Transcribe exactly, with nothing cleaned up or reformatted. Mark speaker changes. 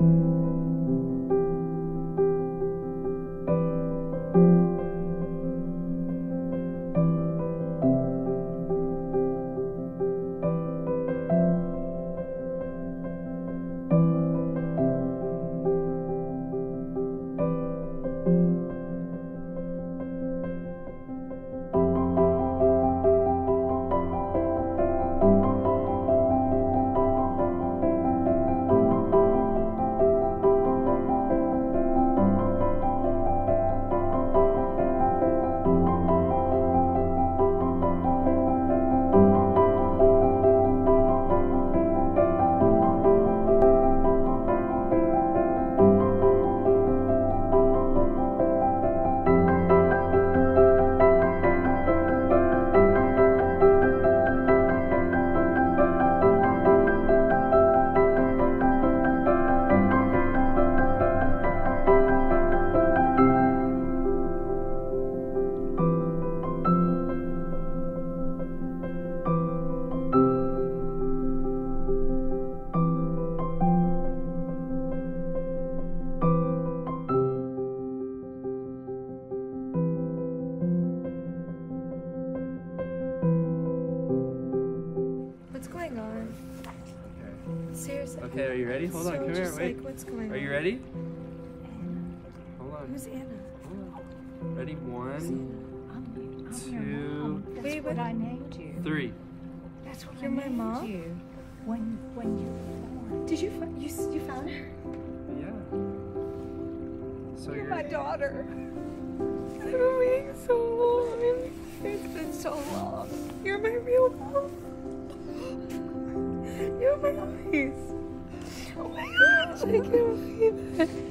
Speaker 1: Seriously?
Speaker 2: Okay, are you ready? Hold on,
Speaker 1: so
Speaker 2: come here,
Speaker 1: just,
Speaker 2: wait.
Speaker 1: Like, what's going
Speaker 2: are you
Speaker 1: on?
Speaker 2: ready? Hold on.
Speaker 1: Who's Anna?
Speaker 2: Hold on. Ready? One,
Speaker 3: I'm, I'm
Speaker 2: two,
Speaker 3: your mom. That's
Speaker 1: wait,
Speaker 3: what
Speaker 1: what?
Speaker 3: I named you.
Speaker 2: three.
Speaker 3: That's what
Speaker 1: You're
Speaker 3: I
Speaker 1: my
Speaker 3: named
Speaker 1: mom?
Speaker 3: you when when you were born.
Speaker 1: Did you find you you found her?
Speaker 2: Yeah. So
Speaker 1: You're
Speaker 2: you're
Speaker 1: my daughter. I've been waiting so long. It's been so long. You're my real mom. You're my eyes. Oh my gosh, I can't believe it.